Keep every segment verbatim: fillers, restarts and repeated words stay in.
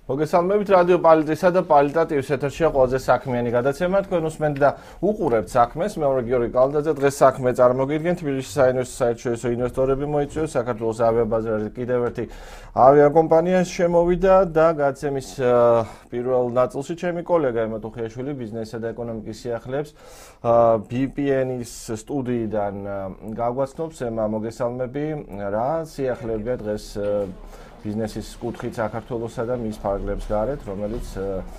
მოგესალმებით რადიო პალიტისა და პალიტატივის ეთერშია ყველაზე საქმიანი გადაცემა თქვენ უსმენთ და უყურებთ საქმეს მეორე გიორგი კალდაძე დღეს საქმე წარმოგიდგენთ თბილისის საინვესტო საერთაშორისო ინვესტორები მოიწვიეს საქართველოს ავიაბაზარზე კიდევ ერთი ავიაკომპანია შემოვიდა და გადაცემის პირველ ნაწილში ჩემი კოლეგა ემა თუხიაშვილი ბიზნესისა და ეკონომიკის სიახლეებს ბი პი ენის სტუდიიდან გაგვაცნობს ემა მოგესალმები რა სიახლეებია დღეს ბიზნესის კუთხით საქართველოსა და მის ფარგლებს გარეთ, რომელიც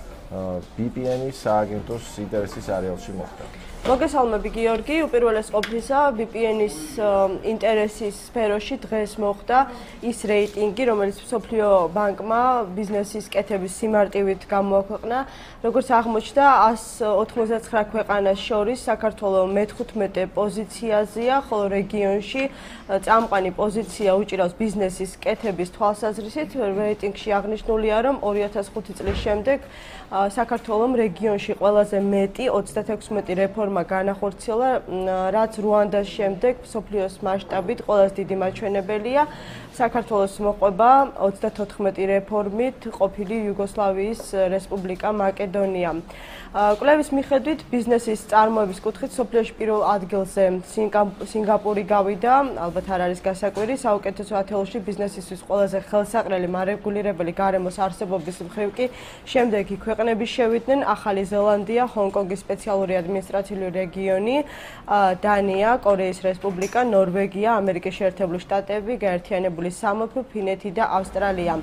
ბი პი ენის სააგენტოს ინტერესის არეალში მოხდა. მოგესალმები გიორგი, უპირველეს ყოვლისა ბი პი ენის ინტერესის სფეროში დღეს მოხდა ის რეიტინგი, რომელიც მსოფლიო ბანკმა ბიზნესის კეთების სიმარტივით გამოაქვეყნა. როგორც აღმოჩნდა, ას ოთხმოცდათცხრა ქვეყანას შორის საქართველოს მეთერთმეტე პოზიციაზეა, ხოლო რეგიონში წამყვანი პოზიცია უჭირავს ბიზნესის კეთების თვალსაზრისით. რეიტინგში აღნიშნულია, რომ ორი ათას ხუთი წლის შემდეგ საქართველოს რეგიონში ყველაზე მეტი ოცდათექვსმეტი რეფორმა განახორციელა, რაც რუანდას შემდეგ მსოფლიოს მასშტაბით ყველაზე დიდი მაჩვენებელია. საქართველოს მოყვება ოცდათოთხმეტი რეფორმით ყოფილი იუგოსლავიის რესპუბლიკა მაკედონია. კვლევის მიხედვით ბიზნესის წარმოების კუთხით მსოფლიოში პირველ ადგილზე სინგაპური გავიდა, ალბათ არ არის გასაკვირი, საუკეთესო ათეულში ბიზნესისთვის ყველაზე ხელსაყრელი მარეგულირებელი გარემოს არსებობის მხრივ კი შემდეგი ქვეყნები შევიდნენ: ახალი ზელანდია, ჰონკონგის სპეციალური ადმინისტრაციული რეგიონი, დანია, კორეის რესპუბლიკა, ნორვეგია, ამერიკის შეერთებული შტატები, გაერთიანებული სამეფო, ფინეთი და ავსტრალია.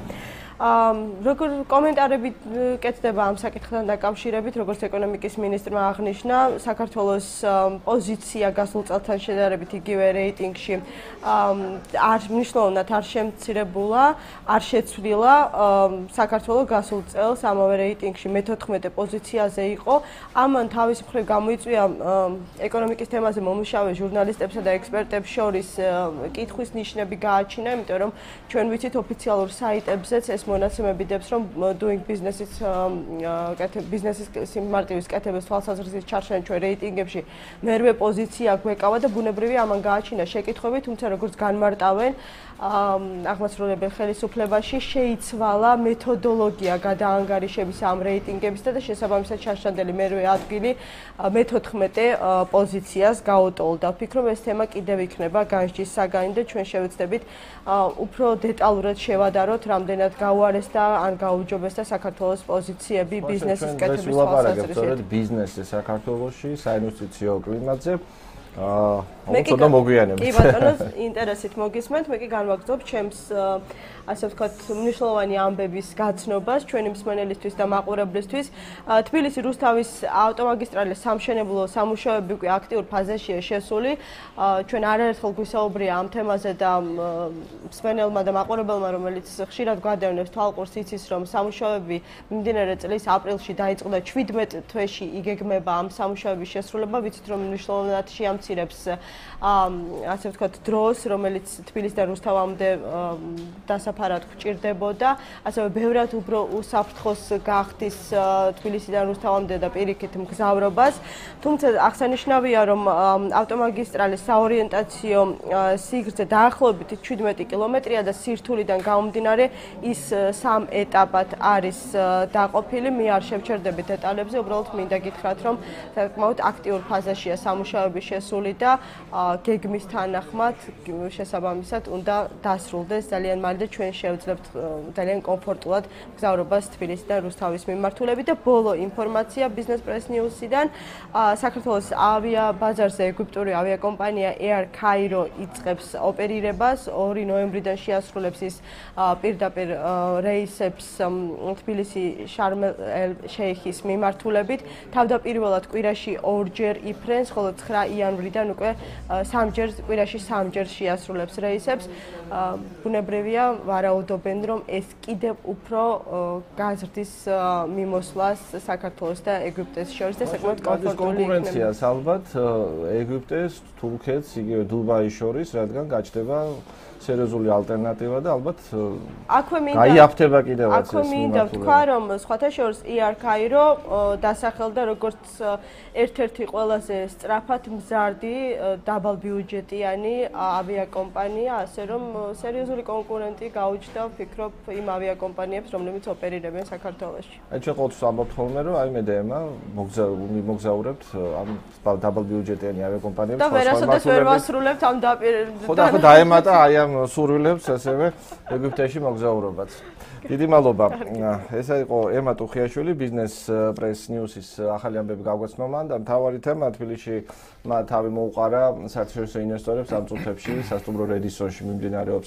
როგორ კომენტარები კეთდება ამ საკითხთან დაკავშირებით, როგორც ეკონომიკის მინისტრმა აღნიშნა, საქართველოს პოზიცია გასულ წელთან შედარებით იგივე რეიტინგში არ მნიშვნელოვნად არ შემცირებულა, არ შეცვლილა. საქართველოს გასულ წელს ამავე რეიტინგში მეთოთხმეტე პოზიციაზე იყო. ამან თავის მხრივ გამოიწვია ეკონომიკის თემაზე მომუშავე ჟურნალისტებსა და ექსპერტებს შორის კითხვის ნიშნები გააჩინა, იმიტომ რომ ჩვენ ვიცით ოფიციალურ საიტებზეც ეს მონაცემები დებს, რომ doing business-ის ბიზნესის სიმარტივის კეთების თვალსაზრისით ჩარჩენ ჩვენ რეიტინგებში მერვე პოზიცია გვეკავა და ბუნებრივია ამან გააჩინა შეკითხვები, თუმცა როგორც განმარტავენ აღმასრულებელ ხელისუფლებაში შეიცვალა მეთოდოლოგია გადაანგარიშების ამ რეიტინგებისა და შესაბამისად ჩარჩანდელი მერვე ადგილი მეთოთხმეტე პოზიციას გაუტოლდა. ვფიქრობ ეს თემა კიდევ იქნება განსჯის საგანი და ჩვენ შევეცდებით უფრო დეტალურად შევადაროთ, რამდენად გაუარესდა ან გაუჯობესდა საქართველოს პოზიციები ბიზნესის კეთების თვალსაზრისით. ბიზნესი საქართველოში საინვესტიციო კლიმატზე აა უცოდო მოგვიანებით. კი ბატონო, ინტერესით მოგისმენთ, მე კი განვაგრძობ ჩემს ასე ვთქვათ, მნიშვნელოვანი ამბების გაცნობას ჩვენი მსმენელისთვის და მაყურებლისთვის. თბილისი რუსთავის ავტომაგისტრალის სამშენებლო სამუშაოები უკვე აქტიურ ფაზაშია შესული. ჩვენ არაერთხელ გვისაუბრია ამ თემაზე და მსმენელმა და მაყურებელმა, რომელიც ხშირად გვადევნებს თვალყურს, იცის, რომ სამუშაოები მიმდინარე წლის აპრილში დაიწყო და ჩვიდმეტ თვეში იგეგმება ამ სამუშაოების შესრულება. ვიცით, რომ მნიშვნელოვნად შეამცირებს ასე ვთქვათ, დროს, რომელიც თბილისიდან რუსთავამდე დასაფარად გვჭირდებოდა. ასევე ბევრად უფრო უსაფრთხოს გახდის თბილისიდან რუსთავამდე და პირიქით მგზავრობას. თუმცა აღსანიშნავია, რომ ავტომაგისტრალის საორიენტაციო სიგრძე დაახლოებით ჩვიდმეტი კილომეტრია და სირთულიდან გამომდინარე ის სამ ეტაპად არის დაყოფილი. მე არ შევჩერდები დეტალებზე, უბრალოდ მინდა გითხრათ, რომ საკმაოდ აქტიურ ფაზაშია სამუშაოები შესული და გეგმის თანახმად შესაბამისად უნდა დასრულდეს ძალიან მალე და ჩვენ შევძლებთ ძალიან კომფორტულად მგზავრობას თბილისიდან რუსთავის მიმართულებით და ბოლო ინფორმაცია ბიზნეს პრეს ნიუსიდან საქართველოს ავიაბაზარზე ეგვიპტური ავიაკომპანია Air Cairo იწყებს ოპერირებას ორი ნოემბრიდან შეასრულებს ის პირდაპირ რეისებს თბილისი შარმ ელ-შეიხის მიმართულებით თავდაპირველად კვირაში ორჯერ იფრენს, ხოლო ცხრა იანვრიდან უკვე სამჯერ კვირაში სამჯერ შეასრულებს რეისებს. ბუნებრივია ვარაუდობენ, რომ ეს კიდევ უფრო გაზრდის მიმოსვლას საქართველოს და ეგვიპტეს შორის და საკმაოდ კომფორტული კონკურენციას ალბათ ეგვიპტეს, თურქეთს, იგივე დუბაის შორის, რადგან გაჩნდება სერიოზული ალტერნატივა და ალბათ გაიაფთება კიდევაც ეს. აქვე მინდა ვთქვა, რომ სხვათა შორის Air Cairo დასახელდა როგორც ერთ-ერთი ყველაზე სწრაფად მზარდი და დაბალბიუჯეტიანი ავიაკომპანია, ასე რომ სერიოზული კონკურენტი გაუჩნდა, ვფიქრობ, იმ ავიაკომპანიებს, რომლებიც ოპერირებენ საქართველოში. აი ჩვენ ყოველთვის ამბობთ ხოლმე, რომ აი მე და ემა მოგზაურებთ ამ დაბალბიუჯეტიანი ავიაკომპანიებს. და ვერასოდეს ვერ ვასრულებთ ამ დაპირებებს. ხო და ხო დაემატა აი ამ სურვილებს ასევე ეგვიპტეში მოგზაურობაც. დიდი მადლობა. ესა იყო ემა ტუხიაშვილი, Business Press News-ის ახალი ამბები გაგვეცნო და მთავარი თემა თბილისში მათ თავი მოუყარა საერთაშორისო ინვესტორებს ამ წუთებში სასტუმრო Redison-ში მიმდინარეობს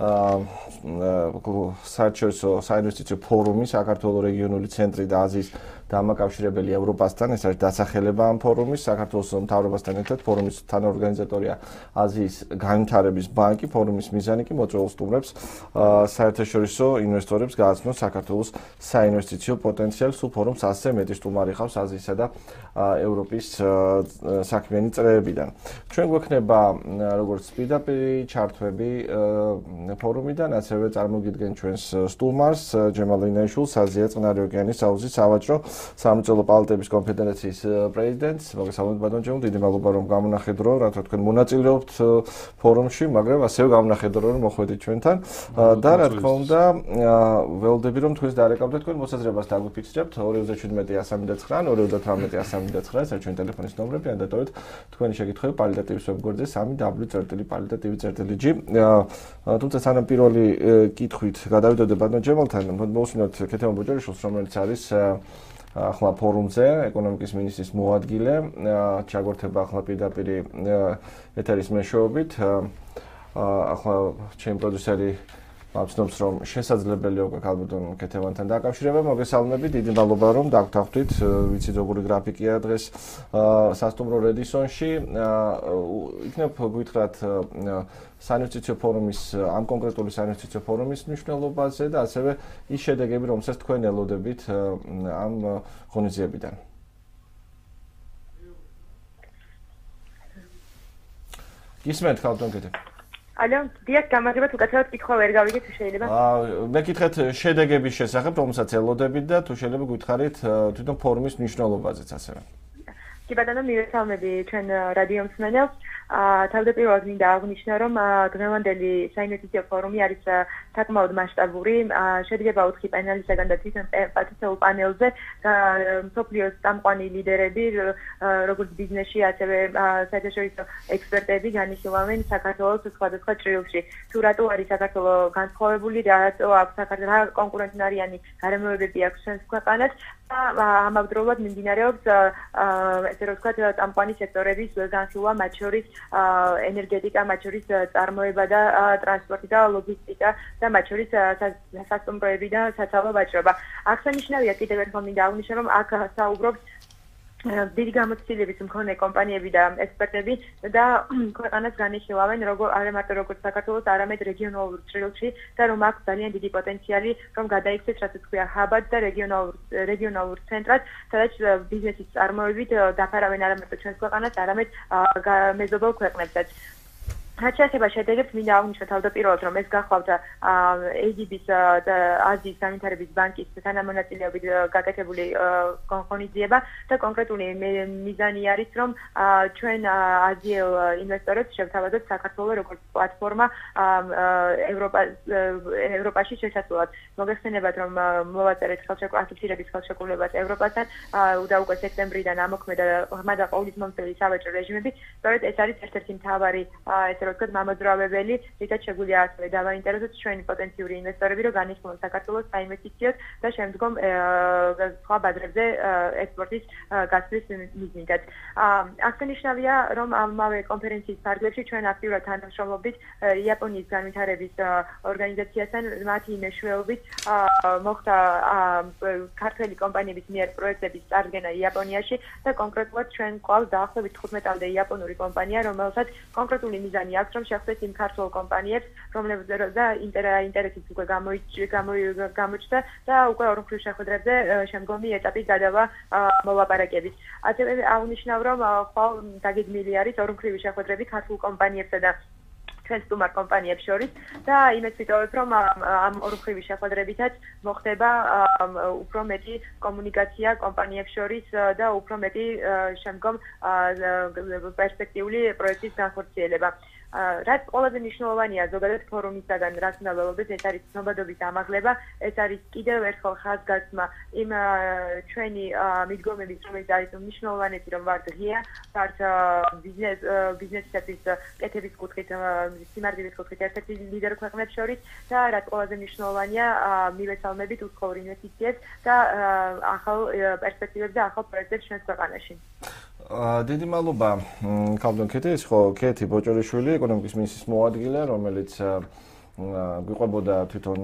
საერთაშორისო საინვესტიციო ფორუმი, საქართველოს რეგიონული ცენტრი და აზიის დამაკავშირებელი ევროპასთან, ეს არის დასახელება ამ ფორუმის, საქართველოს მთავრობასთან ერთად ფორუმის თანაორგანიზატორია აზიის განვითარების ბანკი, ფორუმის მიზანი კი მოწვეულ სტუმრებს საერთაშორისო ინვესტორებს გააცნოს საქართველოს საინვესტიციო პოტენციალს. სულ ფორუმს ასზე მეტი სტუმარი ხავს აზიისა და ევროპის საქმიანი წრეებიდან. ჩვენ გვექნება როგორც პირდაპირ ჩართვები ფორუმიდან, ასევე წარმოგიდგენ ჩვენს სტუმარს ჯემალ ინაიშვილს, აზია წყნარი ოკეანის აუზის სავაჭრო სამრეწველო პალატების კონფედერაციის პრეზიდენტს. მოგესალმებით ბატონ ჯემალ, დიდი მადლობა რომ გამონახეთ დრო, რა თქმა უნდა მონაწილეობთ ფორუმში, მაგრამ ასევე გამონახეთ დრო რომ მოხვედით ჩვენთან და რა თქმა უნდა ველოდები რომ თქვენს დარეკავდეთ თქვენ მოსაზრებას დაგვიფიქსირებთ ორი ოცდაშვიდი სამი და ცხრა, ორი ოცდათვრამეტი სამი და ცხრა, ეს არის ჩვენი ტელეფონის ნომრები, ან დატოვეთ თქვენი შეკითხვები პალიტატივის ვებგვერდზე სამი დაბლიუ წერტილი პალიტატივი წერტილი ჯი. თუმცა სანამ პირველი კითხვით გადავიდოდე ბატონ ჯემალთან, მოვუსმინოთ ქეთევან ბოჭორიშვილს, რომელიც არის ახლა ფორუმზე ეკონომიკის მინისტრის მოადგილე, ჩაგორთება ახლა პირდაპირ ეთერის მეშვეობით. ახლა ჩემი პროდიუსერი მაცნობს რომ შესაძლებელია უკვე ქალბატონ ქეთევანთან დაკავშირება. მოგესალმებით, დიდი მადლობა რომ დაგვთანხმდით. ვიცით როგორი გრაფიკია დღეს სასტუმრო Redison-ში. იქნებ გითხრათ საინვესტიციო ფორუმის ამ კონკრეტული საინვესტიციო ფორუმის მნიშვნელობაზე და ასევე ის შედეგები, რომელსაც თქვენ ელოდებით ამ ღონისძიებიდან. გისმენთ ქალბატონ ქეთევან. ალო, დიახ, გამარჯობა, თუ კაცად კითხვა ვერ გავიგეთ, თუ შეიძლება. აა, მე გითხრათ შედეგების შესახებ, რომელსაც ელოდებით და თუ შეიძლება გითხარით თვითონ ფორუმის მნიშვნელობაზეც ასევე. კი ბატონო, მივესალმები ჩვენ რადიო მსმენელს. თავდაპირველად მინდა აღვნიშნო, რომ დღევანდელი საინვესტიციო ფორუმი არის საკმაოდ მასშტაბური, შედგება ოთხი პანელისგან და თვითონ პატიცეულ პანელზე მსოფლიოს წამყვანი ლიდერები, როგორც ბიზნესში, ასევე საერთაშორისო ექსპერტები განიხილავენ საქართველოს სხვადასხვა ჭრილში. თუ რატო არის საქართველო განსხვავებული, რატო აქვს საქართველოს კონკურენტნარიანი გარემოებები აქვს ჩვენს ქვეყანას და ამავდროულად მიმდინარეობს ესე რომ ვთქვათ წამყვანი სექტორების განხილვა, მათ შორის ენერგეტიკა, მათ შორის წარმოება და ტრანსპორტი და ლოგისტიკა და მათ შორის სასტუმროები და საცალო ვაჭრობა. აღსანიშნავია კიდევ ერთხელ მინდა აღვნიშნო, რომ აქ საუბრობს დიდი გამოცდილების მქონე კომპანიები და ექსპერტები და ქვეყანას განიხილავენ როგორ არა მარტო როგორც საქართველოს, არამედ რეგიონალურ ჭრილში და რომ აქვს ძალიან დიდი პოტენციალი რომ გადაიქცეს, რაც თქვია, ჰაბად და რეგიონალურ რეგიონალურ ცენტრად, სადაც ბიზნესის წარმოებით დაფარავენ არა მარტო ჩვენს ქვეყანას, არამედ მეზობელ ქვეყნებსაც. რაც შეეხება შედეგებს, მინდა აღვნიშნო თავდაპირველად, რომ ეს გახლავთ ეი დი ბის და აზიის განვითარების ბანკის თანამონაწილეობით გაკეთებული ღონისძიება და კონკრეტული მიზანი არის, რომ ჩვენ აზიელ ინვესტორებს შევთავაზოთ საქართველოს როგორც პლატფორმა ევროპაში შესასვლელად. მოგეხსენებათ, რომ მოვაწერეთ ხელშეკრულების ხელშეკრულებას ევროპასთან და უკვე სექტემბრიდან ამოქმედა ღრმა და ყოვლისმომცველი სავაჭრო რეჟიმები. სწორედ ეს არის ერთ-ერთი მთავარი ასე რომ ვთქვათ, მამოძრავებელი, რითაც შეგვიძლია ასევე დავაინტერესოთ ჩვენი პოტენციური ინვესტორები, რომ განიხილონ საქართველოს საინვესტიციოდ და შემდგომ სხვა ბაზრებზე ექსპორტის გასვლის მიზნით. აღსანიშნავია, რომ ამავე კონფერენციის ფარგლებში ჩვენ აქტიურად თანამშრომლობით იაპონიის განვითარების ორგანიზაციასთან, მათი მეშვეობით მოხდა ქართველი კომპანიების მიერ პროექტების წარდგენა იაპონიაში და კონკრეტულად ჩვენ ყავს დაახლოებით თხუთმეტამდე იაპონური კომპანია, რომელსაც კონკრეტული მიზანი აქვს, რომ შეხვდეს იმ ქართულ კომპანიებს, რომლებზეც და ინტერესიც უკვე გამოჩნდა და უკვე ორმხრივ შეხვედრებზე შემდგომი ეტაპის გადავა მოლაპარაკების. ასევე აღვნიშნავ, რომ ხვალ დაგეგმილი არის ორმხრივი შეხვედრები ქართულ კომპანიებსა და ჩვენ სტუმარ კომპანიებს შორის და იმეც ვიტოვებ, რომ ამ ორმხრივი შეხვედრებითაც მოხდება უფრო მეტი კომუნიკაცია კომპანიებს შორის და უფრო მეტი შემდგომ პერსპექტიული პროექტის განხორციელება. რაც ყველაზე მნიშვნელოვანია ზოგადად ფორუმისაგან, რაც უნდა ველოდეთ, ეს არის ცნობადობის ამაღლება, ეს არის კიდევ ერთხელ ხაზგასმა იმ ჩვენი მიდგომების, რომელიც არის მნიშვნელოვანესი, რომ ვართ ღია, ვართ ბიზნეს ბიზნესისათვის კეთების კუთხით, სიმარტივის კუთხით ერთ-ერთი ლიდერ ქვეყნებს შორის და რაც ყველაზე მნიშვნელოვანია, მივესალმებით უსხოლ ინვესტიციებს და ახალ პერსპექტივებს და ახალ პროექტებს ჩვენს ქვეყანაში. დიდი მადლობა ქალბატონ ქეთი, ის ხო ქეთი ბოჭორიშვილი, ეკონომიკის მინისტრის მოადგილე, რომელიც გვიყვებოდა თვითონ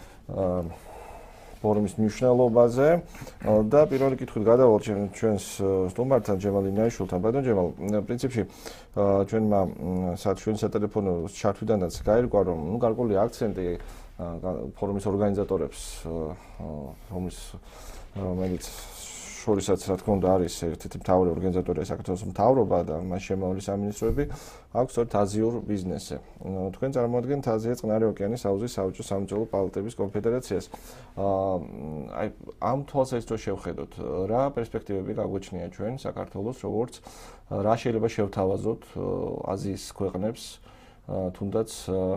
ფორუმის მნიშვნელობაზე და პირველი კითხვით გადავალთ ჩვენს სტუმართან ჯემალ ინაიშვილთან. ბატონ ჯემალ, პრინციპში ჩვენმა ჩვენი სატელეფონო ჩართვიდანაც გაირკვა, რომ ნუ გარკვეული აქცენტი ფორუმის ორგანიზატორებს, რომლის რომელიც შორისაც რა თქმა უნდა არის ერთ-ერთი მთავარი ორგანიზატორია საქართველოს მთავრობა და მას შემავალი სამინისტროები, აქვს სწორედ აზიურ ბიზნესზე. თქვენ წარმოადგენთ აზია წყნარი ოკეანის აუზის საბჭოს სამმართველო პალატების კონფედერაციას. აი ამ თვალსაზრისით შევხედოთ, რა პერსპექტივები გაგვეჩნია ჩვენ საქართველოს, როგორც რა შეიძლება შევთავაზოთ აზიის ქვეყნებს, თუნდაც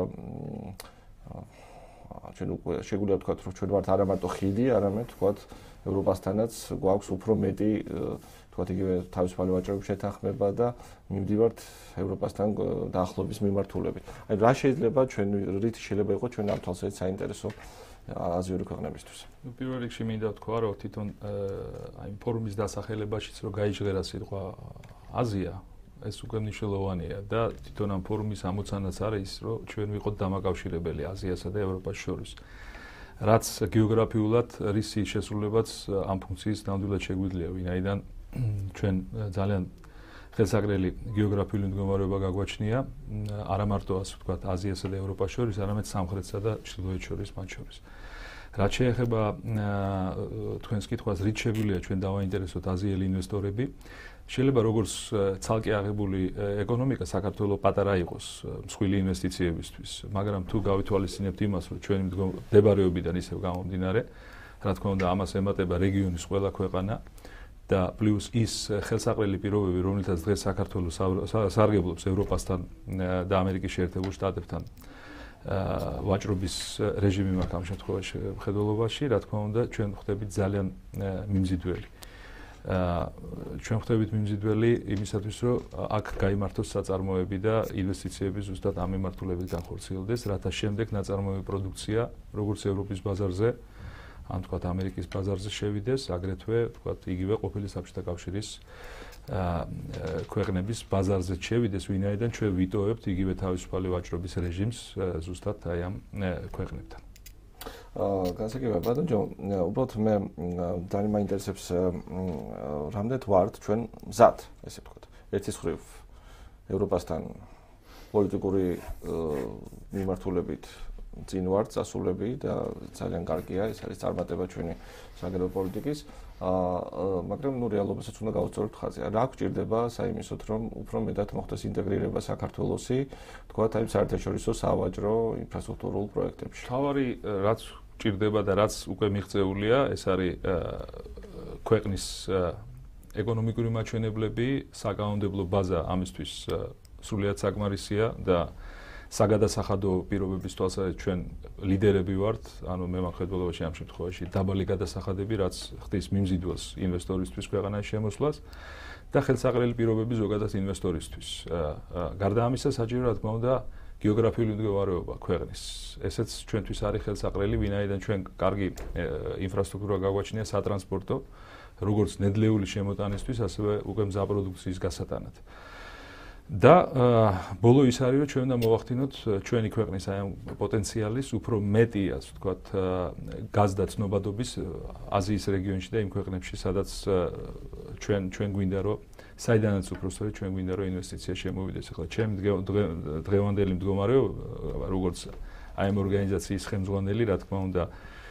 ჩვენ უკვე შეგვიძლია ვთქვათ, რომ ჩვენ ვართ არა მარტო ხიდი, არამედ ვთქვათ ევროპასთანაც გვაქვს უფრო მეტი თქვათ იგივე თავისუფალი ვაჭრობის შეთანხმება და მივდივართ ევროპასთან დაახლოების მიმართულებით. აი რა შეიძლება ჩვენ რითი შეიძლება იყოს ჩვენ ამ თვალსაზრისით საინტერესო აზიური ქვეყნებისთვის. ნუ პირველ რიგში მინდა ვთქვა, რომ თვითონ აი ფორუმის დასახელებაშიც რომ გაიჟღერა სიტყვა აზია, ეს უკვე მნიშვნელოვანია და თვითონ ამ ფორუმის ამოცანაც არის, რომ ჩვენ ვიყოთ დამაკავშირებელი აზიასა და ევროპას შორის. რაც გეოგრაფიულად რისი შესრულებაც ამ ფუნქციის ნამდვილად შეგვიძლია, ვინაიდან ჩვენ ძალიან ხელსაყრელი გეოგრაფიული მდგომარეობა გაგვაჩნია, არა მარტო ასე ვთქვათ აზიასა და ევროპას შორის, არამედ სამხრეთსა და ჩრდილოეთს შორის მათ შორის. რაც შეეხება თქვენს კითხვას, რით შეგვიძლია ჩვენ დავაინტერესოთ აზიელი ინვესტორები, შეიძლება როგორც ცალკე აღებული ეკონომიკა საქართველოს პატარა იყოს მსხვილი ინვესტიციებისთვის, მაგრამ თუ გავითვალისწინებთ იმას, რომ ჩვენი მდებარეობიდან ისევ გამომდინარე, რა თქმა უნდა, ამას ემატება რეგიონის ყველა ქვეყანა და პლუს ის ხელსაყრელი პირობები, რომლითაც დღეს საქართველოს სარგებლობს ევროპასთან და ამერიკის შეერთებულ შტატებთან ვაჭრობის რეჟიმი მაქვს ამ შემთხვევაში მხედველობაში, რა თქმა უნდა, ჩვენ ვხდებით ძალიან მიმზიდველი. ჩვენ ვხდებით მიმზიდველი იმისათვის, რომ აქ გაიმართოს საწარმოები და ინვესტიციები ზუსტად ამ მიმართულებით განხორციელდეს, რათა შემდეგ ნაწარმოები პროდუქცია, როგორც ევროპის ბაზარზე, ან თქვათ ამერიკის ბაზარზე შევიდეს, აგრეთვე თქვათ იგივე ყოფილი საბჭოთა კავშირის ქვეყნების ბაზარზე შევიდეს, ვინაიდან ჩვენ ვიტოვებთ იგივე თავისუფალი ვაჭრობის რეჟიმს ზუსტად აი ამ ქვეყნებთან. განსაკუთრებით ბატონ ჯო, უბრალოდ მე ძალიან მაინტერესებს რამდენად ვართ ჩვენ მზად, ესე ვთქვათ. ერთის მხრივ ევროპასთან პოლიტიკური მიმართულებით წინ ვართ წასულები და ძალიან კარგია, ეს არის წარმატება ჩვენი საგარეო პოლიტიკის, მაგრამ ნუ რეალობასაც უნდა გავუსწოროთ ხაზი. რა გვჭირდება საიმისოდ, რომ უფრო მეტად მოხდეს ინტეგრირება საქართველოსი, თქვათ აი საერთაშორისო სავაჭრო ინფრასტრუქტურულ პროექტებში. თავარი რაც ჭირდება და რაც უკვე მიღწეულია, ეს არის ქვეყნის ეკონომიკური მაჩვენებლები, საკანონმდებლო ბაზა ამისთვის სრულიად საკმარისია და საგადასახადო პირობების თვალსაზრისით ჩვენ ლიდერები ვართ, ანუ მე მხედველობაში ამ შემთხვევაში დაბალი გადასახადები, რაც ხდის მიმზიდველს ინვესტორისთვის ქვეყანაში შემოსვლას და ხელსაყრელი პირობები ზოგადად ინვესტორისთვის. გარდა ამისა, საჭირო რა თქმა უნდა გეოგრაფიული მდგომარეობა ქვეყნის. ესეც ჩვენთვის არის ხელსაყრელი, ვინაიდან ჩვენ კარგი ინფრასტრუქტურა გაგვაჩნია სატრანსპორტო, როგორც ნედლეული შემოტანისთვის, ასევე უკვე მზა პროდუქციის გასატანად. და ბოლო ის არის, რომ ჩვენ უნდა მოვახდინოთ ჩვენი ქვეყნის აი ამ პოტენციალის უფრო მეტი, ასე ვთქვათ, გაზდა ცნობადობის აზიის რეგიონში და იმ ქვეყნებში, სადაც ჩვენ ჩვენ გვინდა რომ საიდანაც უფრო სწორედ ჩვენ გვინდა რომ ინვესტიცია შემოვიდეს. ახლა ჩემი დღევანდელი მდგომარეობა, როგორც აი ამ ორგანიზაციის ხელმძღვანელი, რა თქმა უნდა,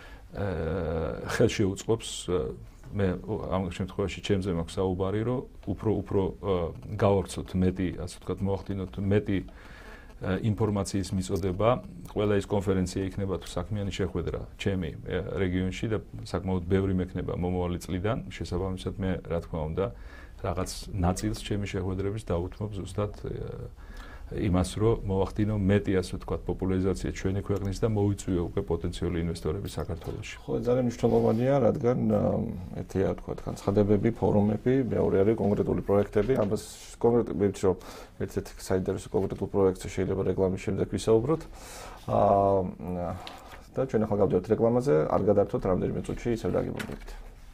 ხელში უწყობს მე ამ შემთხვევაში ჩემზე მაქვს საუბარი, რომ უფრო უფრო გავავრცოთ მეტი, ასე ვთქვათ, მოახდინოთ მეტი ინფორმაციის მიწოდება, ყველა ის კონფერენცია იქნება თუ საქმიანი შეხვედრა ჩემი რეგიონში და საკმაოდ ბევრი მექნება მომავალი წლიდან, შესაბამისად მე რა თქმა უნდა რაღაც ნაწილს ჩემი შეხვედრების დავუთმობ ზუსტად იმას რომ მოვახდინო მეტი ასე ვთქვათ პოპულარიზაცია ჩვენი ქვეყნის და მოიწვიო უკვე პოტენციური ინვესტორები საქართველოში. ხო, ძალიან მნიშვნელოვანია, რადგან ერთია ვთქვათ განცხადებები, ფორუმები, მეორე არის კონკრეტული პროექტები, ამას კონკრეტულად ვიცი რომ ერთ-ერთი საინტერესო კონკრეტულ პროექტზე შეიძლება რეკლამის შემდეგ ვისაუბროთ. აა და ჩვენ ახლა გავდივართ რეკლამაზე, არ გადართოთ რამდენიმე წუთში ისევ დაგიბრუნდებით.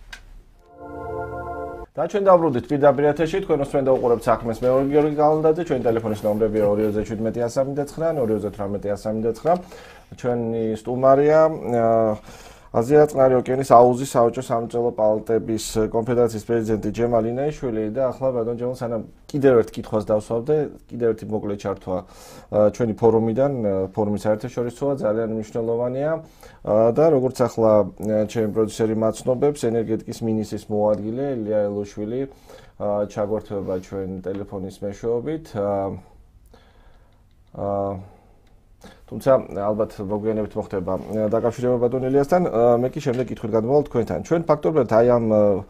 და ჩვენ დავბრუნდით პირდაპირ ეთერში, თქვენ უსმენთ და უყურებთ საქმეს მე გიორგი გალანდაძე, ჩვენი ტელეფონის ნომრებია ორი ოცი შვიდმეტი სამი ცხრა, ორი ოცი თვრამეტი სამი ცხრა. ჩვენი სტუმარია აზია წყნარი ოკეანის აუზის საოჯო სამრეწველო პალატების კონფედერაციის პრეზიდენტი ჯემალ ინაიშვილი და ახლა ბატონ ჯემალ სანამ კიდევ ერთ კითხვას დავსვავდე, კიდევ ერთი მოკლე ჩართვა ჩვენი ფორუმიდან, ფორუმის საერთაშორისოა, ძალიან მნიშვნელოვანია და როგორც ახლა ჩემი პროდიუსერი მაცნობებს, ენერგეტიკის მინისტრის მოადგილე ელია ელოშვილი ჩაგვერთვება ჩვენ ტელეფონის მეშვეობით. აა თუმცა ალბათ მოგვიანებით მოხდება დაკავშირება ბატონ ელიასთან, მე კი შემდეგ კითხვით გადმოვალ თქვენთან. ჩვენ ფაქტობრივად აი ამ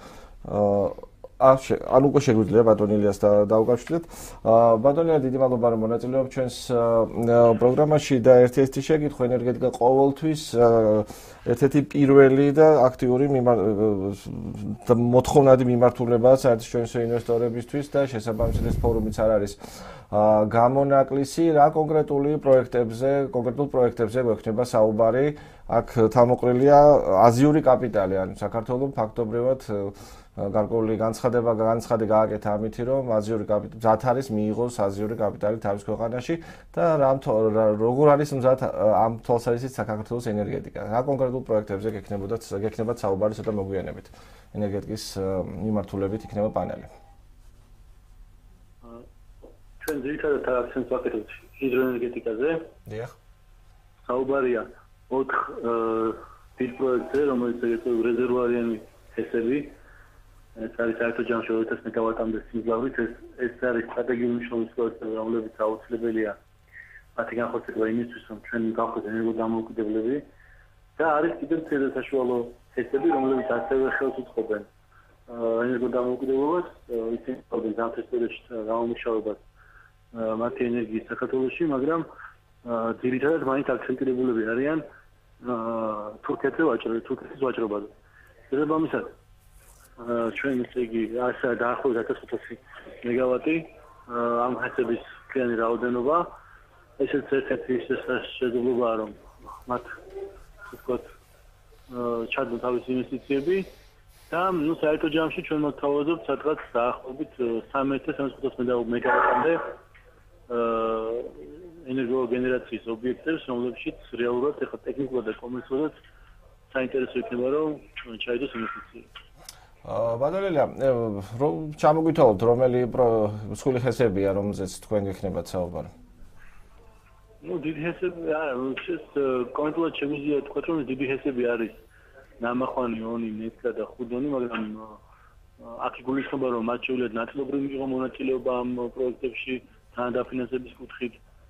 ან უკვე შეგვიძლია ბატონ ელიას დაუკავშირდეთ. ბატონ ელია, დიდი მადლობა რომ მონაწილეობთ ჩვენს პროგრამაში და ერთ-ერთი შეკითხვა ენერგეტიკა ყოველთვის ერთ-ერთი პირველი და აქტიური მოთხოვნადი მიმართულებაა საერთაშორისო ინვესტორებისთვის და შესაბამისად ეს ფორუმიც არ არის გამონაკლისი რა კონკრეტული პროექტებზე, კონკრეტულ პროექტებზე გვექნება საუბარი. აქ თავმოყრილია აზიური კაპიტალი, ანუ საქართველოს ფაქტობრივად გარკვეული განცხადება განცხადი გააკეთა ამითი, რომ აზიური კაპიტალი მზად არის მიიღოს აზიური კაპიტალი თავის ქვეყანაში და როგორ არის მზად ამ თვალსაზრისით საქართველოს ენერგეტიკა. რა კონკრეტულ პროექტებზე გექნებოდა გექნებათ საუბარი ცოტა მოგვიანებით. ენერგეტიკის მიმართულებით იქნება პანელი. ჩვენ ძირითადად აქცენტს ვაკეთებთ ჰიდროენერგეტიკაზე. დიახ. საუბარია ოთხ დიდ პროექტზე, რომელიც ეგრევე რეზერვუარიანი ჰესები. ეს არის საერთო ჯამში ორი ათას მეგავატამდე სიმძლავრით. ეს ეს არის სტრატეგიული მნიშვნელობის პროექტები, რომლებიც აუცილებელია მათი განხორციელება იმისთვის, რომ ჩვენ გავხდეთ ენერგოდამოუკიდებლები და არის კიდევ მცირე საშუალო ჰესები, რომლებიც ასევე ხელს უწყობენ ენერგოდამოუკიდებლობას, ისინი ყობენ ზამთრის პერიოდში გამომუშავებას მათი ენერგიის საქართველოში, მაგრამ ძირითადად მაინც აქცენტირებულები არიან თურქეთზე ვაჭრობ, თურქეთის ვაჭრობაზე. შესაბამისად, ჩვენ ესე იგი ასე დაახლოებით ათას ოცდაათი მეგავატი ამ ჰესების მთლიანი რაოდენობა, ესეც ერთ-ერთი შესაძლებელია, რომ მათ ვთქვათ ჩადონ თავისი ინვესტიციები და ნუ საერთო ჯამში ჩვენ მოვთავაზობთ სადღაც დაახლოებით სამი ათას სამოცდაოთხ მეგავატამდე ენერგოგენერაციის ობიექტებს, რომლებშიც რეალურად ეხლა ტექნიკურად და კომერციულად საინტერესო იქნება, რომ ჩაიდოს ინვესტიციები. ბატონ ელია, რომ ჩამოგვითვალოთ, რომელი მსხვილი ჰესებია, რომელზეც თქვენ გექნებათ საუბარი? ნუ დიდი ჰესები არა, ეს კონკრეტულად შეგვიძლია თქვა, რომ დიდი ჰესები არის ნამახვანი, ონი, ნეთკა და ხუდონი, მაგრამ აქ იგულისხმება, რომ მათ შეუძლიათ ნაწილობრივ მიიღო მონაწილეობა ამ პროექტებში დაფინანსების კუთხით,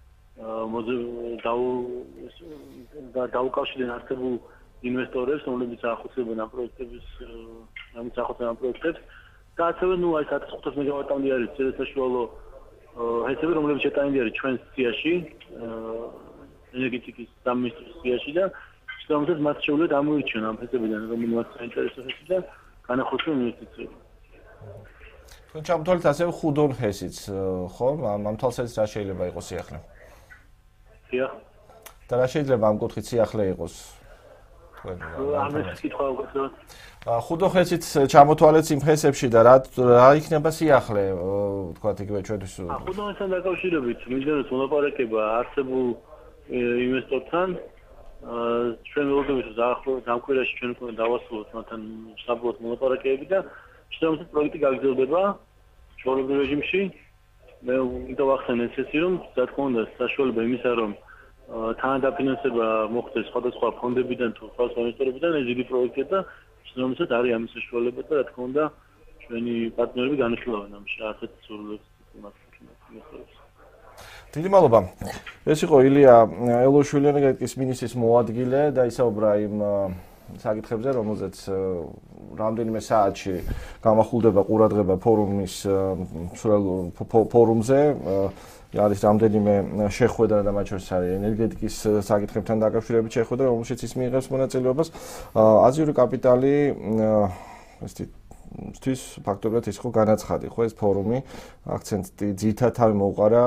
დაუკავშირდნენ არსებულ ინვესტორებს, რომლებიც ახორციელებენ ამ პროექტების, ამით ახორციელებენ ამ პროექტებს და ასევე ნუ აი ათას ოცდაათი მეგავატამდე არის საშუალო ჰესები, რომლებიც შეტანილი არის ჩვენს სიაში, ენერგეტიკის სამინისტროს სიაში და შესაბამისად მათ შეუძლიათ ამოირჩიონ ამ ჰესებიდან, რომელმაც საინტერესო ჰესი და განახორციელონ ინვესტიციები. თქვენ ჩამოთვალეთ ასევე ხუდონ ჰესიც, ხო? ამ თვალსაზრისით რა შეიძლება იყოს სიახლე? დიახ. და რა შეიძლება ამ კუთხით სიახლე იყოს? ამის კითხვა უკეთებად. ხუდონ ჰესიც ჩამოთვალეთ იმ ჰესებში და რა რა იქნება სიახლე, ვთქვათ იგივე ჩვენთვის. ხუდონ ჰესთან დაკავშირებით მინდოდა მოლაპარაკება არსებულ ინვესტორთან. ჩვენ ველოდებით დაახლოებით ამ კვირაში ჩვენ უკვე დავასრულოთ მათთან საბოლოო მოლაპარაკებები და შესაბამისად პროექტი გაგრძელდება ჩვეულებრივ რეჟიმში. მე მინდა ვახსენე ესეთი, რომ რა თქმა უნდა საშუალება იმისა, რომ თანადაფინანსება მოხდეს სხვადასხვა ფონდებიდან თუ სხვადასხვა ინვესტორებიდან, ეს დიდი პროექტია და შესაბამისად არის ამის საშუალება და რა თქმა უნდა ჩვენი პარტნიორები განიხილავენ ამაში ასეთ სურვილებს იმას. დიდი მადლობა. ეს იყო ილია ელოშვილი ენერგეტიკის მინისტრის მოადგილე და ისაუბრა იმ საკითხებზე, რომელზეც რამდენიმე საათში გამახვილდება ყურადღება ფორუმის ფორუმზე. არის რამდენიმე შეხვედრა და მათ შორის არის ენერგეტიკის საკითხებთან დაკავშირებით შეხვედრა, რომელშიც ის მიიღებს მონაწილეობას. აზიური კაპიტალი ესეთი თვის ფაქტობრივად ის ხო განაცხადი, ხო ეს ფორუმი აქცენტი ძირითადად თავი მოუყარა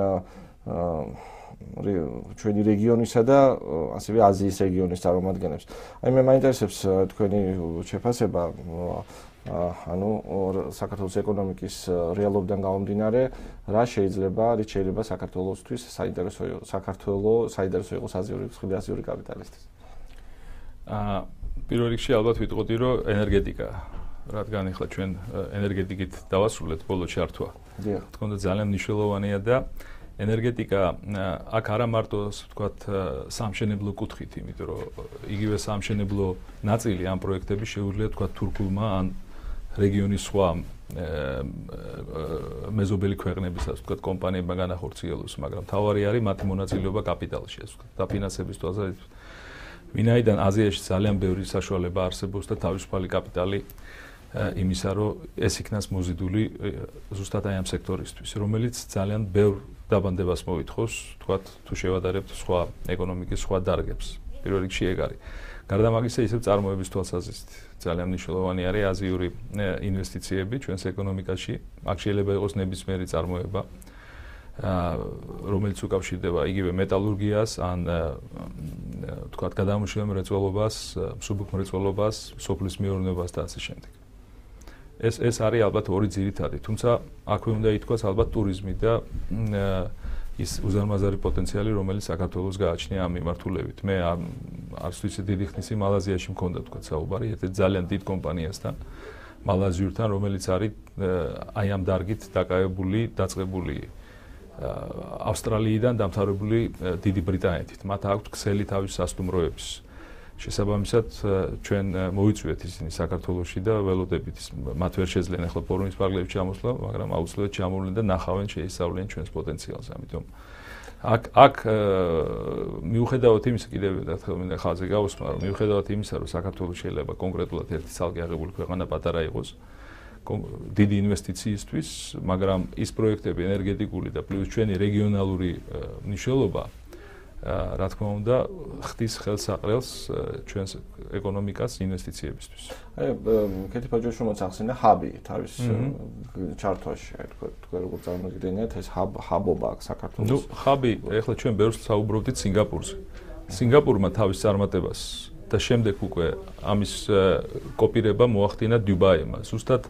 ჩვენი რეგიონისა და ასევე აზიის რეგიონის წარმომადგენლებს. აი მე მაინტერესებს თქვენი შეფასება ანუ საქართველოს ეკონომიკის რეალობიდან გამომდინარე, რა შეიძლება, რით შეიძლება საქართველოსთვის საინტერესო საქართველოს საინტერესო იყოს აზიური აზიური კაპიტალისტის. აა პირველ რიგში ალბათ ვიტყოდი, რომ ენერგეტიკა, რადგან ახლა ჩვენ ენერგეტიკით დავასრულეთ ბოლო ჩართვა. დიახ. თქონდა ძალიან მნიშვნელოვანია და ენერგეტიკა აქ არა მარტო ასე ვთქვათ სამშენებლო კუთხით, იმიტომ რომ იგივე სამშენებლო ნაწილი ამ პროექტების შეუძლია თქვათ თურქულმა ან რეგიონის სხვა მეზობელი ქვეყნების ასე ვთქვათ კომპანიებმა განახორციელოს, მაგრამ თავარი არის მათი მონაწილეობა კაპიტალში, ასე ვთქვათ, დაფინანსების თვალსაზრისით. ვინაიდან აზიაში ძალიან ბევრი საშუალება არსებობს და თავისუფალი კაპიტალი იმისა, რომ ეს იქნას მოზიდული ზუსტად აი ამ სექტორისთვის, რომელიც ძალიან ბევრ დაბანდებას მოითხოვს, თქვათ, თუ შევადარებთ სხვა ეკონომიკის სხვა დარგებს. პირველ რიგში ეგ არის. გარდა მაგისა, ისევ წარმოების თვალსაზრისით ძალიან მნიშვნელოვანი არის აზიური ინვესტიციები ჩვენს ეკონომიკაში. აქ შეიძლება იყოს ნებისმიერი წარმოება, რომელიც უკავშირდება იგივე მეტალურგიას, ან თქვათ, გადამამუშავებელი მრეწველობას, მსუბუქ მრეწველობას, სოფლის მეურნეობას და ასე შემდეგ. ეს ეს არის ალბათ ორი ძირითადი, თუმცა აქვე უნდა ითქვას ალბათ ტურიზმი და ის უზარმაზარი პოტენციალი, რომელიც საქართველოს გააჩნია ამ მიმართულებით. მე არც ვიცი დიდი ხნის წინ მალაზიაში მქონდა თქვა საუბარი ერთ ძალიან დიდ კომპანიასთან, მალაზიურთან, რომელიც არის აი ამ დარგით დაკავებული, დაწყებული ავსტრალიიდან დამთავრებული დიდი ბრიტანეთით. მათ აქვთ ქსელი თავის სასტუმროების. შესაბამისად ჩვენ მოვიწვიეთ ისინი საქართველოში და ველოდებით მათ ვერ შეძლენ ახლა ფორუმის პარლამენტში ჩამოსვლა, მაგრამ აუცილებლად ჩამოვლენ და ნახავენ, შეისწავლენ ჩვენს პოტენციალს. ამიტომ აქ აქ მიუხედავად იმისა, კიდევ ერთხელ მინდა ხაზი გავუსმა, რომ მიუხედავად იმისა, რომ საქართველოს შეიძლება კონკრეტულად ერთი ცალკე აღებული ქვეყანა პატარა იყოს დიდი ინვესტიციისთვის, მაგრამ ის პროექტები ენერგეტიკული და პლუს ჩვენი რეგიონალური მნიშვნელობა რა თქმა უნდა, ხდის ხელსაყრელს ჩვენს ეკონომიკას ინვესტიციებისთვის. აი, კეთი ფაჯოშუმაც ახსენდა ჰაბი თავის ჩართვაში, აი თქვა, თქვენ როგორ წარმოგიდგენიათ ეს ჰაბობა აქ საქართველოს? ნუ, ჰაბი, ეხლა ჩვენ ბევრს საუბრობდით სინგაპურზე. სინგაპურმა თავის წარმატებას და შემდეგ უკვე ამის კოპირება მოახდინა დუბაიმა. ზუსტად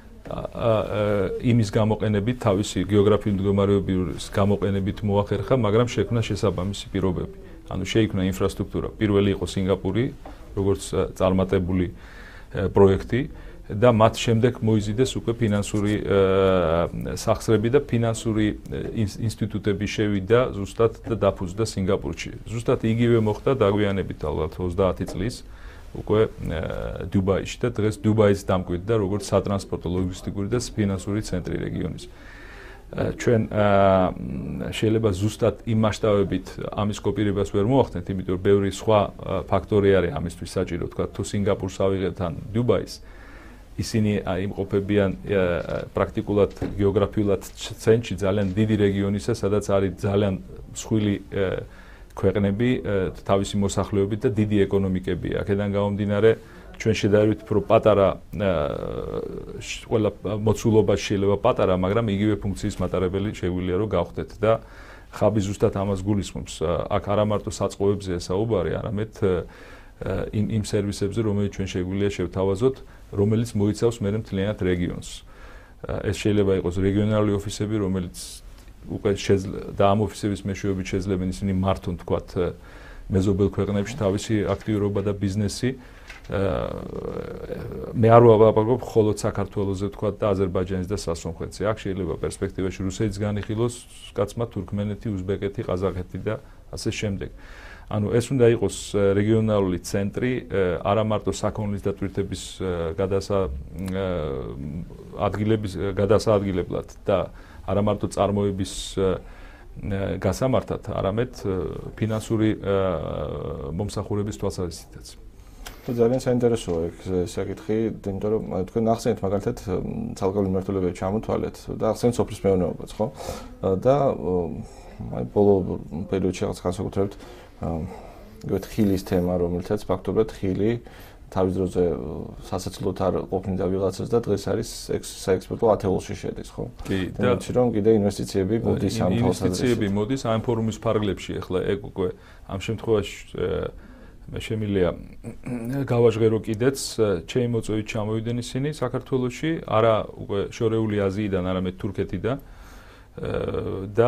იმის გამოყენებით, თავისი გეოგრაფიული მდგომარეობის გამოყენებით მოახერხა, მაგრამ შექმნა შესაბამისი პირობები. ანუ შეიქმნა ინფრასტრუქტურა. პირველი იყო სინგაპური, როგორც წარმატებული პროექტი და მათ შემდეგ მოიზიდეს უკვე ფინანსური სახსრები და ფინანსური ინსტიტუტები შევიდა ზუსტად და დაფუძნდა სინგაპურში. ზუსტად იგივე მოხდა დაგვიანებით ალბათ ოცდაათი წლის უკვე დუბაიში და დღეს დუბაის დამკვიდრდა როგორც სატრანსპორტო, ლოგისტიკური და ფინანსური ცენტრი რეგიონის. ჩვენ შეიძლება ზუსტად იმ მასშტაბებით ამის კოპირებას ვერ მოახდენთ, იმიტომ რომ ბევრი სხვა ფაქტორი არის ამისთვის საჭირო, თქვა თუ სინგაპურს ავიღებთ ან დუბაის, ისინი იმყოფებიან პრაქტიკულად გეოგრაფიულად ცენტრში ძალიან დიდი რეგიონისა, სადაც არის ძალიან მსხვილი ქვეყნები თავისი მოსახლეობით და დიდი ეკონომიკებია. აქედან გამომდინარე, ჩვენ შედარებით უფრო პატარა ყველა მოცულობა შეიძლება პატარა, მაგრამ იგივე ფუნქციის მატარებელი შეგვიძლია რომ გავხდეთ და ხაბი ზუსტად ამას გულისხმობს. აქ არა მარტო საწყობებზე საუბარი, არამედ იმ იმ სერვისებზე, რომელიც ჩვენ შეგვიძლია შევთავაზოთ, რომელიც მოიცავს მერე მთლიანად რეგიონს. ეს შეიძლება იყოს რეგიონალური ოფისები, რომელიც უკვე და ამ ოფისების მეშვეობით შეძლებენ ისინი მართონ თქვათ მეზობელ ქვეყნებში თავისი აქტიურობა და ბიზნესი. მე არ ვაპარაკობ მხოლოდ საქართველოზე თქვათ და აზერბაიჯანის და სასუნხეთზე. აქ შეიძლება პერსპექტივაში რუსეთიც განიხილოს, კაცმა თურქმენეთი, უზბეკეთი, ყაზახეთი და ასე შემდეგ. ანუ ეს უნდა იყოს რეგიონალური ცენტრი, არა მარტო საქონლის და ტვირთების გადასაადგილებლად და არა მარტო წარმოების გასამართად, არამედ ფინანსური მომსახურების თვალსაზრისითაც. ძალიან საინტერესოა ეს საკითხი, იმიტომ რომ თქვენ ახსენეთ მაგალითად ცალკეული მიმართულებები ჩამოთვალეთ და ახსენეთ სოფლის მეურნეობაც, ხო? და აი ბოლო პერიოდში რაღაც განსაკუთრებით გეთ ხილის თემა, რომელთაც ფაქტობრივად ხილი თავის დროზე სასაცილოდ არ ყოფნიდა ვიღაცას და დღეს არის საექსპორტო ათეულში შედის, ხო? კი, და ის რომ კიდე ინვესტიციები მოდის ამ თვალსაზრისით. ინვესტიციები მოდის ამ ფორუმის ფარგლებში, ახლა ეგ უკვე ამ შემთხვევაში მე შემიძლია გავაჟღერო კიდეც ჩემი მოწვევით ჩამოვიდნენ ისინი საქართველოში, არა უკვე შორეული აზიიდან, არამედ თურქეთიდან და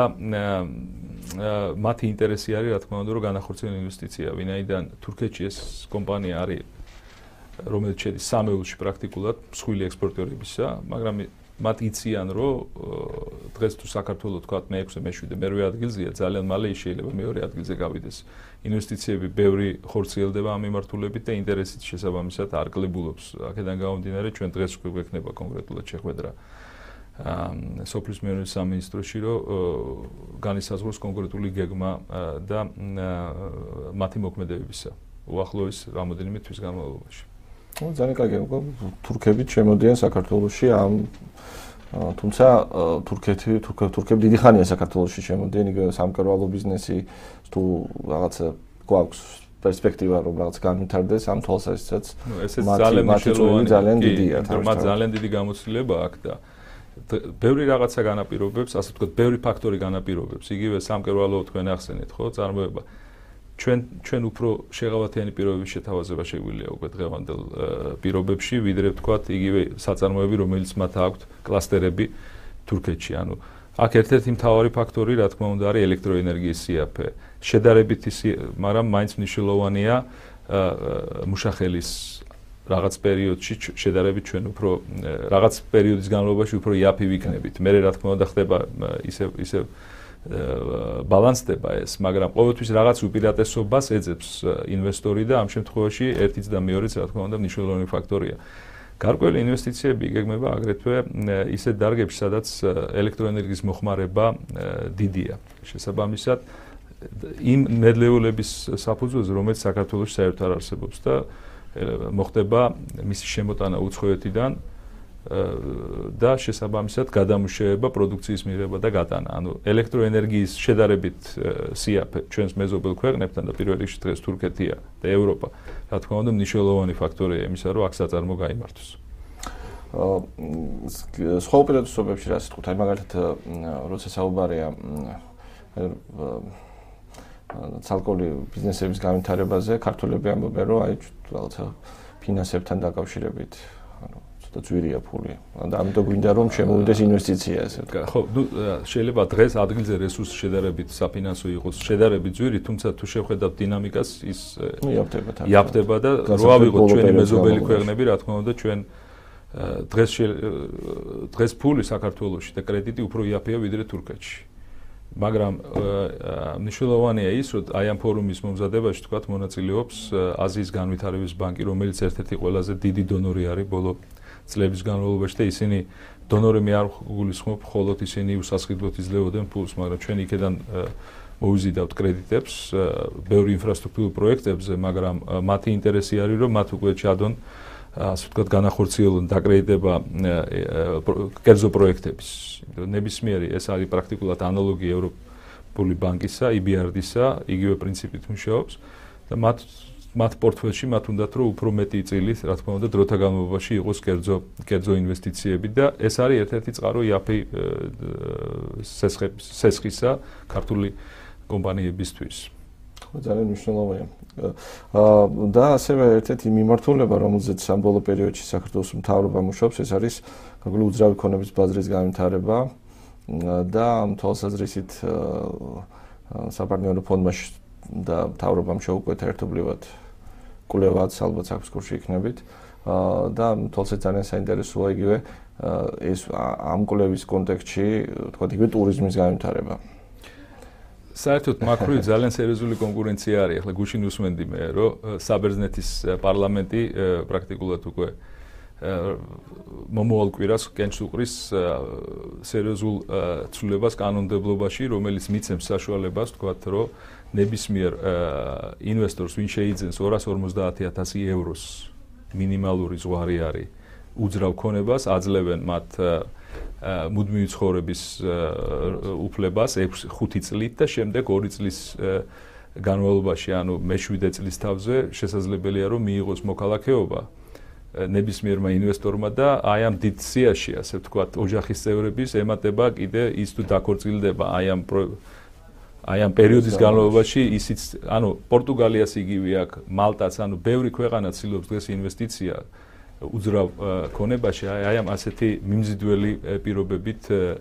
მათი ინტერესი არის, რა თქმა უნდა, რომ განახორციელონ ინვესტიცია, ვინაიდან თურქეთში ეს კომპანია არის, რომელიც შედის სამეულში პრაქტიკულად მსხვილი ექსპორტიორებისა, მაგრამ მათ იციან, რომ დღეს თუ საქართველოს თქვა მეექვსე, მეშვიდე, მერვე ადგილზეა, ძალიან მალე შეიძლება მეორე ადგილზე გავიდეს. ინვესტიციები ბევრი ხორციელდება ამ მიმართულებით და ინტერესით შესაბამისად არ კლებულობს. აქედან გამომდინარე, ჩვენ დღეს გვექნება კონკრეტულად შეხვედრა სოფლის მეურნეობის სამინისტროში, რომ განისაზღვროს კონკრეტული გეგმა და მათი მოქმედებებისა უახლოეს რამოდენიმე თვის განმავლობაში. ну ძალიან კარგია, თურქები შემოდიან საქართველოში ამ თუმცა თურქეთი თურქები დიდი ხანია საქართველოში შემოდიან, იგივე სამკერვალო ბიზნესი თუ რაღაცა გვაქვს პერსპექტივა რომ რაღაც განვითარდეს ამ თვალსაზრისითაც. ну ეს ძალიან მნიშვნელოვანი, ძალიან დიდია, თუმცა ძალიან დიდი გამოცდილება აქვს და ბევრი რაღაცა განაპირობებს, ასე ვთქვათ, ბევრი ფაქტორი განაპირობებს. იგივე სამკერვალო თქვენ ახსენეთ, ხო, წარმოება. ჩვენ ჩვენ უფრო შეღავათიანი პირობების შეთავაზება შეგვიძლია უკვე დღევანდელ პირობებში, ვიდრე ვთქვათ, იგივე საწარმოები, რომელიც მათ აქვთ კლასტერები თურქეთში. ანუ აქ ერთ-ერთი მთავარი ფაქტორი, რა თქმა უნდა, არის ელექტროენერგიის სიაფე. შედარებით ისი, მაგრამ მაინც მნიშვნელოვანია მუშახელის რაღაც პერიოდში შედარებით ჩვენ უფრო რაღაც პერიოდის განმავლობაში უფრო იაფი ვიქნებით. მე რა თქმა უნდა ხდება ისე ისე ბალანსდება ეს, მაგრამ ყოველთვის რაღაც უპირატესობას ეძებს ინვესტორი და ამ შემთხვევაში ერთიც და მეორეც რა თქმა უნდა მნიშვნელოვანი ფაქტორია. გარკვეული ინვესტიციები იგეგმება აგრეთვე ისეთ დარგებში, სადაც ელექტროენერგიის მოხმარება დიდია. შესაბამისად, იმ მედლეულების საფუძველზე, რომელიც საქართველოში საერთოდ არ არსებობს და მოხდება მისი შემოტანა უცხოეთიდან და შესაბამისად გადამუშავება, პროდუქციის მიღება და გატანა. ანუ ელექტროენერგიის შედარებით სიაფე ჩვენს მეზობელ ქვეყნებთან და პირველ რიგში დღეს თურქეთია და ევროპა, რა თქმა უნდა, მნიშვნელოვანი ფაქტორია იმისა, რომ აქ საწარმო გაიმართოს. სხვა უპირატესობებში რა სიტყვით, აი მაგალითად, როცა საუბარია ცალკეული ბიზნესების განვითარებაზე, ქართველები ამბობენ, რომ აი რაღაცა ფინანსებთან დაკავშირებით, ანუ ცოტა ძვირია ფული. და ამიტომ გვინდა რომ შემოვიდეს ინვესტიცია ესე. ხო, ნუ შეიძლება დღეს ადგილზე რესურსი შედარებით საფინანსო იყოს შედარებით ძვირი, თუმცა თუ შევხედავთ დინამიკას, ის იაფდება. იაფდება და რო ავიღოთ ჩვენი მეზობელი ქვეყნები, რა თქმა უნდა, ჩვენ დღეს დღეს ფული საქართველოში და კრედიტი უფრო იაფია ვიდრე თურქეთში. მაგრამ მნიშვნელოვანია ის, რომ აი ამ ფორუმის მომზადებაში თქვათ მონაწილეობს აზიის განვითარების ბანკი, რომელიც ერთ-ერთი ყველაზე დიდი დონორი არის ბოლო წლების განმავლობაში და ისინი დონორები არ გულისხმობ, მხოლოდ ისინი უსასყიდლოდ იძლეოდნენ ფულს, მაგრამ ჩვენ იქედან მოვიზიდავთ კრედიტებს ბევრი ინფრასტრუქტურულ პროექტებზე, მაგრამ მათი ინტერესი არის, რომ მათ უკვე ჩადონ ასე ვთქვათ, განახორციელონ დაკრედიტება კერძო პროექტების. ნებისმიერი ეს არის პრაქტიკულად ანალოგი ევროპული ბანკისა, ი ბი არ დი-სა, იგივე პრინციპით მუშაობს და მათ მათ პორტფელში მათ უნდათ რომ უფრო მეტი წილი, რა თქმა უნდა, დროთა განმავლობაში იყოს კერძო კერძო ინვესტიციები და ეს არის ერთ-ერთი წყარო იაფი სესხისა ქართული კომპანიებისთვის. ძალიან მნიშვნელოვანია. და ასევე ერთ-ერთი მიმართულება, რომელზეც ამ ბოლო პერიოდში საქართველოს მთავრობა მუშაობს, ეს არის გარკვეული უძრავი ქონების ბაზრის განვითარება და ამ თვალსაზრისით საპარტნიორო ფონდში და მთავრობამ შეუკვეთა ერთობლივად კვლევაც, ალბათ აქვს კურსი იქნებით და თვალსაზრისით ძალიან საინტერესოა იგივე ეს ამ კვლევის კონტექსტში, თქვა იგივე ტურიზმის განვითარება. საერთოდ მაკროი ძალიან სერიოზული კონკურენცია არის. ახლა გუშინ უსმენდი მე, რომ საბერძნეთის პარლამენტი პრაქტიკულად უკვე მომავალ კვირას კენჭს უყრის სერიოზულ ცვლილებას კანონმდებლობაში, რომელიც მიცემს საშუალებას, თქვათ, რომ ნებისმიერ ინვესტორს, ვინ შეიძენს ორას ორმოცდაათი ათასი ევროს მინიმალური ზღვარი არის უძრავ ქონებას, აძლევენ მათ მუდმივი ცხოვრების უფლებას ხუთი წლით და შემდეგ ორი წლის განმავლობაში, ანუ მეშვიდე წლის თავზე შესაძლებელია რომ მიიღოს მოქალაქეობა ნებისმიერმა ინვესტორმა და აი ამ დიდ სიაში, ასე ვთქვათ, ოჯახის წევრების ემატება კიდე ის თუ დაქორწილდება აი ამ აი ამ პერიოდის განმავლობაში ისიც, ანუ პორტუგალიას იგივე აქვს, მალტაც, ანუ ბევრი ქვეყანა ცდილობს დღეს ინვესტიცია უძრავ ქონებაში, აი ამ ასეთი მიმზიდველი პირობებით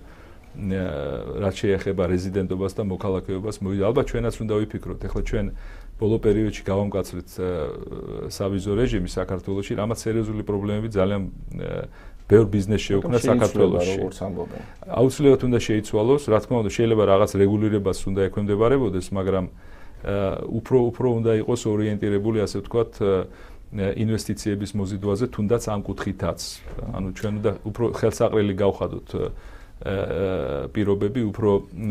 რაც შეეხება რეზიდენტობას და მოქალაქეობას მოვიდა. ალბათ ჩვენაც უნდა ვიფიქროთ, ეხლა ჩვენ ბოლო პერიოდში გავამკაცრეთ სავიზო რეჟიმი საქართველოში, რამაც სერიოზული პრობლემები ძალიან ბევრ ბიზნესს შეუქმნა საქართველოში. აუცილებლად უნდა შეიცვალოს, რა თქმა უნდა, შეიძლება რაღაც რეგულირებას უნდა ექვემდებარებოდეს, მაგრამ უფრო უფრო უნდა იყოს ორიენტირებული, ასე ვთქვათ, ინვესტიციების მოზიდვაზე, თუნდაც ამ კუთხითაც. ანუ ჩვენ უნდა უფრო ხელსაყრელი გავხადოთ პირობები, უფრო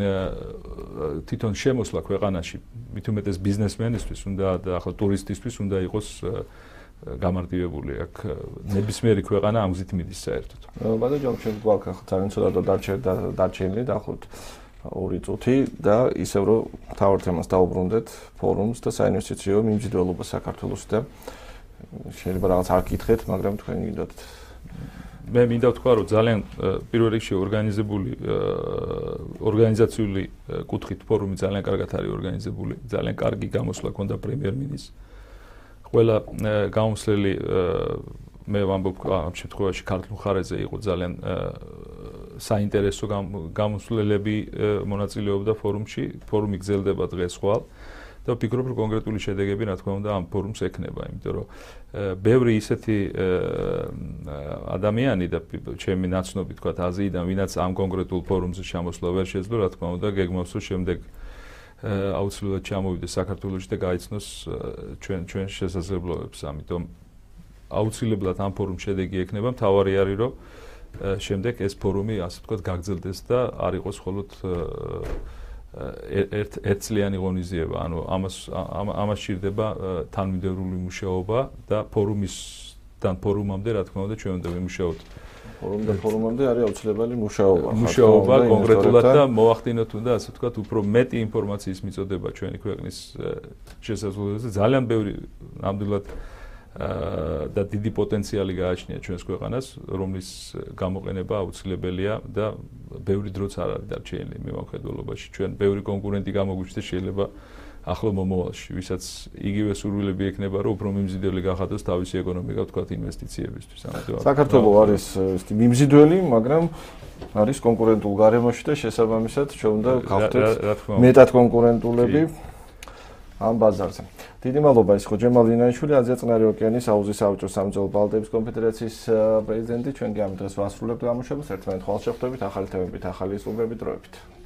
თვითონ შემოსვლა ქვეყანაში, მით უმეტეს ბიზნესმენისთვის უნდა და ახლა ტურისტისთვის უნდა იყოს გამარტივებული. აქ ნებისმიერი ქვეყანა ამ გზით მიდის საერთოდ. ბატონო ჯონ, ჩვენ გვაქვს ახლა ძალიან ცოტა დარჩენილი, დაახლოებით ორი წუთი და ისევ რომ მთავარ თემას დავუბრუნდეთ, ფორუმს და საინვესტიციო მიმზიდველობას საქართველოში და შეიძლება რაღაც არ გითხეთ, მაგრამ თქვენ გინდათ მე მინდა ვთქვა, რომ ძალიან პირველ რიგში ორგანიზებული ორგანიზაციული კუთხით ფორუმი ძალიან კარგად არის ორგანიზებული, ძალიან კარგი გამოსვლა ჰქონდა პრემიერ-მინისტრს. ყველა გამოსვლელი მე ვამბობ ამ შემთხვევაში ქართულ მხარეზე იყო ძალიან საინტერესო გამოსვლელები მონაწილეობდა ფორუმში, ფორუმი გრძელდება დღეს ხვალ. და ვფიქრობ, რომ კონკრეტული შედეგები, რა თქმა უნდა, ამ ფორუმს ექნება, იმიტომ რომ ბევრი ისეთი ადამიანი და ჩემი ნაცნობი, თქვათ, აზიიდან, ვინაც ამ კონკრეტულ ფორუმზე ჩამოსვლა ვერ შეძლო, რა თქმა უნდა, გეგმავს, რომ შემდეგ აუცილებლად ჩამოვიდეს საქართველოში და გაიცნოს ჩვენ ჩვენ შესაძლებლობებს, ამიტომ აუცილებლად ამ ფორუმს შედეგი ექნება, მთავარი არის, რომ შემდეგ ეს ფორუმი, ასე ვთქვათ, გაგრძელდეს და არ იყოს მხოლოდ ერთ ერთწლიანი ღონისძიება, ანუ ამას ამას სჭირდება თანმიმდევრული მუშაობა და ფორუმისთან ფორუმამდე, რა თქმა უნდა, ჩვენ უნდა ვიმუშაოთ. ფორუმდა ფორუმამდე არის აუცილებელი მუშაობა. მუშაობა კონკრეტულად და მოახდინოთ უნდა, ასე ვთქვათ, უფრო მეტი ინფორმაციის მიწოდება ჩვენი ქვეყნის შესაძლებლობებზე. ძალიან ბევრი ნამდვილად და დიდი პოტენციალი გააჩნია ჩვენს ქვეყანას, რომლის გამოყენება აუცილებელია და ბევრი დროც არ არის დარჩენილი მემამხედველობაში. ჩვენ ბევრი კონკურენტი გამოგვიჩნდეს შეიძლება ახლო მომავალში, ვისაც იგივე სურვილები ექნება, რომ უფრო მიმზიდველი გახადოს თავისი ეკონომიკა, ვთქვათ, ინვესტიციებისთვის. საქართველო არის ესეთი მიმზიდველი, მაგრამ არის კონკურენტულ გარემოში და შესაბამისად ჩვენ უნდა გავხდეთ მეტად კონკურენტულები ამ ბაზარზე. დიდი მადლობა, ის ხო ჯემალ ვინაიშვილი, აზია წყნარი ოკეანის აუზის საბჭოს სამწეულ ბალტების კონფედერაციის პრეზიდენტი. ჩვენ კი ამ დღეს ვასრულებთ გამოშვებას, ერთმანეთ ხვალ შეხვდებით, ახალი თემებით, ახალი სტუმრებით, დროებით.